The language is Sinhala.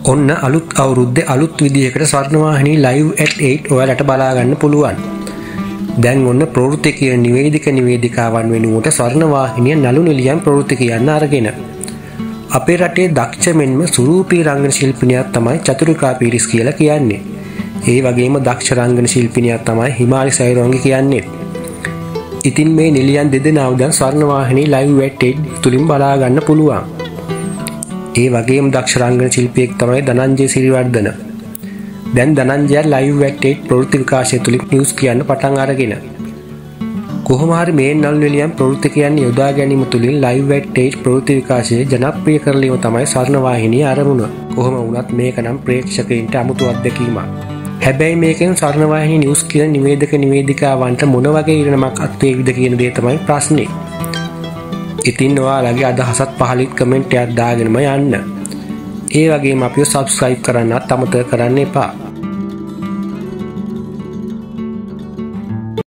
ඔන්න අලුත් අවුරුද්දේ අලුත් විදිහකට ස්වර්ණවාහිනී live at 8 ඔයාලට බලා ගන්න පුළුවන්. දැන් ඔන්න ප්‍රවෘත්ති කියන නිවේදිකාවන් වෙනුවට ස්වර්ණවාහිනිය නළු නිලියන් ප්‍රවෘත්ති කියන්න අරගෙන. අපේ රටේ දක්ෂ මෙන්ම සුරූපී රංගන ශිල්පිනියක් තමයි චතුරිකා පීරිස් කියලා කියන්නේ. ඒ වගේම දක්ෂ රංගන ශිල්පිනියක් තමයි හිමාලි සයුරංගි කියන්නේ. ඉතින් මේ නිලියන් දෙදෙනාව දැන් ස්වර්ණවාහිනී live at 8 තුලින් බලා ගන්න පුළුවන්. ඒ වගේම දක්ෂ රංගන ශිල්පියෙක් තමයි ධනංජය සිරිවර්ධන. දැන් ධනංජය live at 8 ප්‍රවෘත්ති විකාශය තුලින් නිවුස් කියන්න පටන් අරගෙන. කොහොම හරි මේ නළු නිලියන් ප්‍රවෘත්ති කියන්නේ යොදා ගැනීම තුලින් live at 8 ප්‍රවෘත්ති විකාශය ජනප්‍රිය කරලීම තමයි ස්වර්ණවාහිනිය ආරමුණ. කොහොම වුණත් මේක නම් ප්‍රේක්ෂකයින්ට අමුතු අත්දැකීමක්. හැබැයි මේකෙන් ස්වර්ණවාහිනී නිවුස් කියන නිවේදිකාවන්ට මොන වගේ ඉරණමක් අත්වේවිද කියන දේ තමයි ප්‍රශ්නේ. ඉතින් ඔයාලගේ අදහසත් පහලින් කමෙන්ට් එකක් දාගෙනම යන්න. ඒ වගේම අපිව subscribe කරන්නත් අමතක කරන්න එපා.